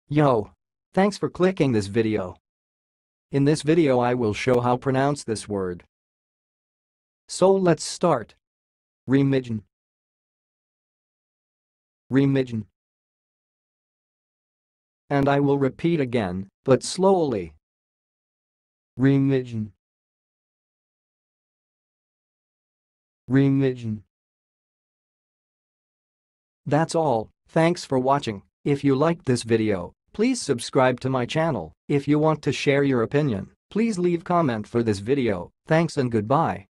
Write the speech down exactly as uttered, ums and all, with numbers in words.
Yo! Thanks for clicking this video. In this video I will show how pronounce this word. So let's start. Remijn. Remijn. And I will repeat again, but slowly. Remijn. Remijn. That's all, thanks for watching. If you liked this video, please subscribe to my channel. If you want to share your opinion, please leave comment for this video. Thanks and goodbye.